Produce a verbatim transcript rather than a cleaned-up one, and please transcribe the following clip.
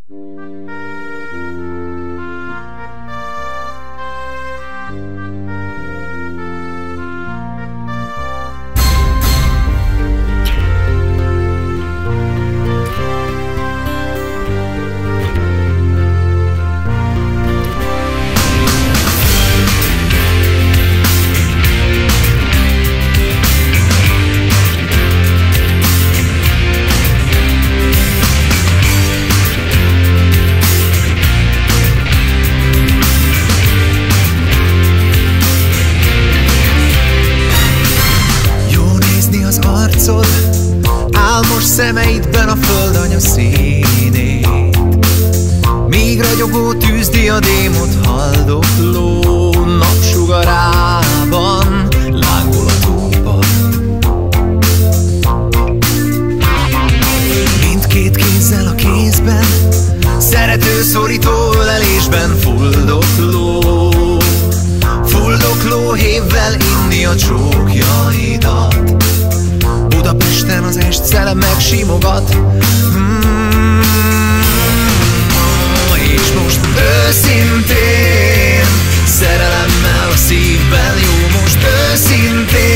Szemeidben a földanya színét, míg ragyogó tűzdiadémot haldokló napsugarában lángol a tópart. Mindkét kézzel a kézben, szerető szorító ölelésben fuldokló, fuldokló hévvel inni a csókjaidat. Budapesten az est szele megsimogat, mm, és most őszintén, szerelemmel a szívben, jó, most őszintén